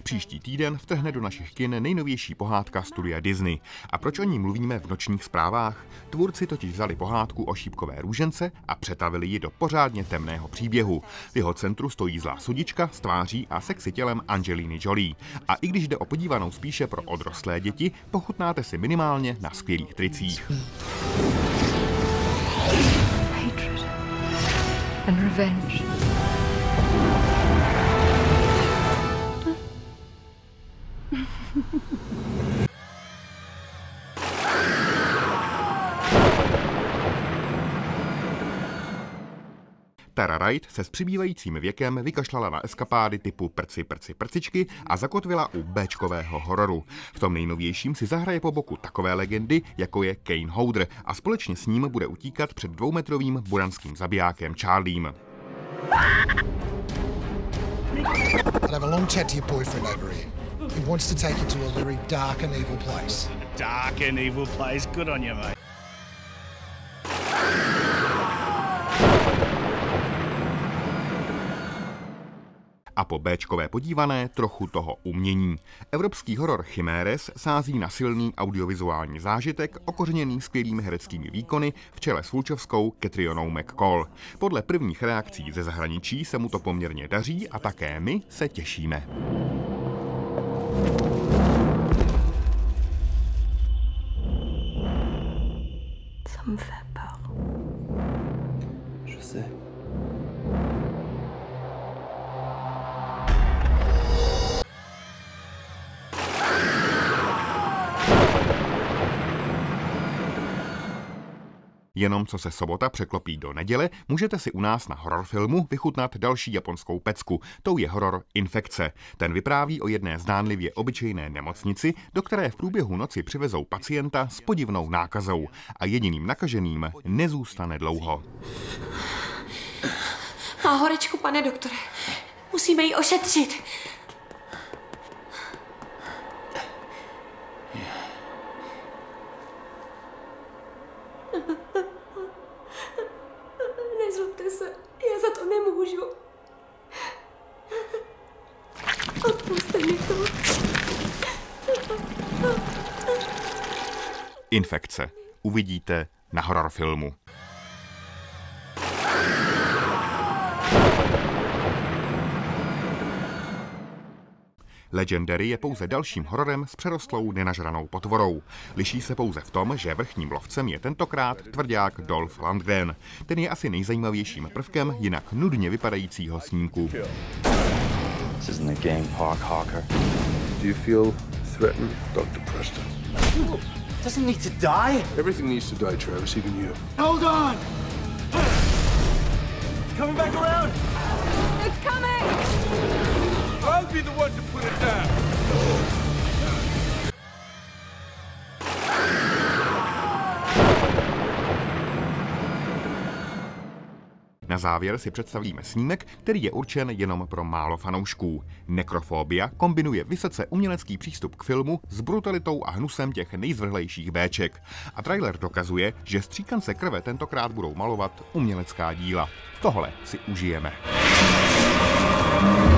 Příští týden vtrhne do našich kin nejnovější pohádka studia Disney. A proč o ní mluvíme v nočních zprávách? Tvůrci totiž vzali pohádku o šípkové růžence a přetavili ji do pořádně temného příběhu. V jeho centru stojí zlá sudička s tváří a sexy tělem Angeliny Jolie. A i když jde o podívanou spíše pro odrostlé děti, pochutnáte si minimálně na skvělých tricích. Hatred and revenge. Tara Wright se s přibývajícím věkem vykašlala na eskapády typu prci, prci, prcičky a zakotvila u béčkového hororu. V tom nejnovějším si zahraje po boku takové legendy, jako je Kane Hodder, a společně s ním bude utíkat před 2metrovým buranským zabijákem Charliem. I'd have a long chat to your boyfriend over here. He wants to take you to a very dark and evil place. Dark and evil place. Good on you, mate. A po béčkové podívané trochu toho umění. Evropský horor Chiméres sází na silný audiovizuální zážitek, okořeněný skvělými hereckými výkony v čele s vulčovskou Catrionou McCall. Podle prvních reakcí ze zahraničí se mu to poměrně daří a také my se těšíme. Ça me fait peur. Je sais. Jenom co se sobota překlopí do neděle, můžete si u nás na horor filmu vychutnat další japonskou pecku. Tou je horor Infekce. Ten vypráví o jedné zdánlivě obyčejné nemocnici, do které v průběhu noci přivezou pacienta s podivnou nákazou. A jediným nakaženým nezůstane dlouho. Má horečku, pane doktore. Musíme ji ošetřit. Nezlobte se, já za to nemůžu. Odpusťte mi to. Infekce. Uvidíte na horor filmu. Legendary je pouze dalším hororem s přerostlou nenažranou potvorou. Liší se pouze v tom, že vrchním lovcem je tentokrát tvrdák Dolph Lundgren. Ten je asi nejzajímavějším prvkem jinak nudně vypadajícího snímku. This isn't a game, Hawker. Do you feel threatened, Dr. Preston? Doesn't need to die. Everything needs to die, Travis, even you. Hold on! It's coming back around! It's coming! I'll be the one to put it down. Na závěr si představíme snímek, který je určen jenom pro málo fanoušků. Nekrofobia kombinuje vysoce umělecký přístup k filmu s brutalitou a hnusem těch nejzvrhlejších béček. A trailer dokazuje, že stříkance krve tentokrát budou malovat umělecká díla. Tohle si užijeme.